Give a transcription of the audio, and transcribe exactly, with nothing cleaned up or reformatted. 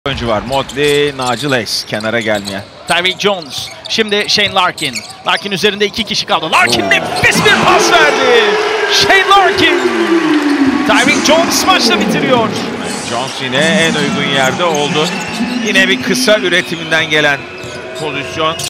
Oyuncu var. Motley, Naci Leys kenara gelmeyen. Tyreek Jones. Şimdi Shane Larkin. Larkin üzerinde iki kişi kaldı. Larkin nefis bir pas verdi. Shane Larkin. Tyreek Jones maçla bitiriyor. Jones yine en uygun yerde oldu. Yine bir kısa üretiminden gelen pozisyon.